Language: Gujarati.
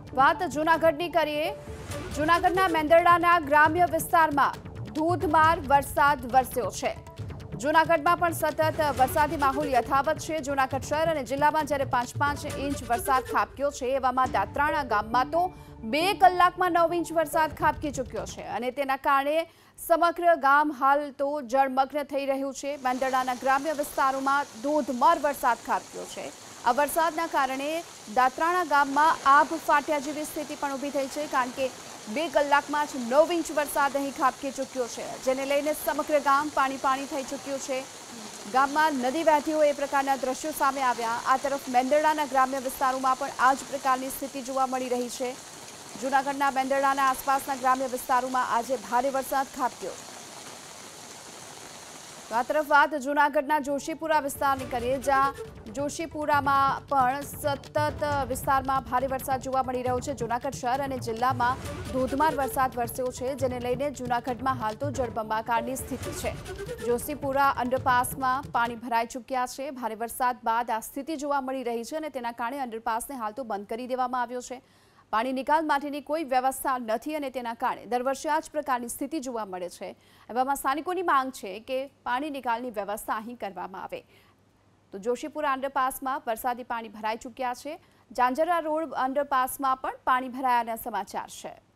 વાત જૂનાગઢની કરીએ। જૂનાગઢના મેંદરડાના ગ્રામ્ય વિસ્તારમાં ધોધમાર વરસાદ વરસ્યો છે। જૂનાગઢમાં પણ સતત વરસાદી માહોલ યથાવત છે। જૂનાગઢ શહેર અને જિલ્લામાં જ્યારે 5-5 ઇંચ વરસાદ ખાબક્યો છે, એવામાં દાત્રાણા ગામમાં તો 2 કલાકમાં 9 ઇંચ વરસાદ ખાબકી ચૂક્યો છે અને તેના કારણે સમગ્ર ગામ હાલ તો જળમગ્ન થઈ રહ્યું છે। મેંદરડાના ગ્રામ્ય વિસ્તારોમાં ધોધમાર વરસાદ ખાબક્યો છે। આ વરસાદના કારણે દાત્રાણા ગામમાં આભ ફાટ્યા જેવી સ્થિતિ પણ ઊભી થઈ છે, કારણ કે 2 કલાકમાં જ 9 ઇંચ વરસાદ અહીં ખાબકી ચૂક્યો છે, જેને લઈને સમગ્ર ગામ પાણી થઈ ચૂક્યું છે। ગામમાં નદી વહેતી હોય એ પ્રકારના દ્રશ્યો સામે આવ્યા। આ તરફ મેંદરડાના ગ્રામ્ય વિસ્તારોમાં પણ આ જ પ્રકારની સ્થિતિ જોવા મળી રહી છે। જૂનાગઢના મેંદરડાના આસપાસના ગ્રામ્ય વિસ્તારોમાં આજે ભારે વરસાદ ખાબક્યો। આ તરફ વાત જૂનાગઢના જોશીપુરા વિસ્તારની કરીએ, જ્યાં જોશીપુરામાં પણ સતત વિસ્તારમાં ભારે વરસાદ જોવા મળી રહ્યો છે। જૂનાગઢ શહેર અને જિલ્લામાં ધોધમાર વરસાદ વરસ્યો છે, જેને લઈને જૂનાગઢમાં હાલ તો જળબંબાકારની સ્થિતિ છે। જોશીપુરા અંડરપાસમાં પાણી ભરાઈ ચૂક્યા છે। ભારે વરસાદ બાદ આ સ્થિતિ જોવા મળી રહી છે અને તેના કારણે અંડરપાસને હાલ તો બંધ કરી દેવામાં આવ્યો છે। પાણી નિકાલ માટેની કોઈ વ્યવસ્થા નથી અને તેના કારણે દર વર્ષે આ જ પ્રકારની સ્થિતિ જોવા મળે છે। એવામાં સ્થાનિકોની માંગ છે કે પાણી નિકાલની વ્યવસ્થા અહીં કરવામાં આવે। તો જોશીપુરા અંડરપાસમાં વરસાદી પાણી ભરાઈ ચૂક્યા છે। જાંજરા રોડ અંડરપાસમાં પણ પાણી ભરાયાના સમાચાર છે।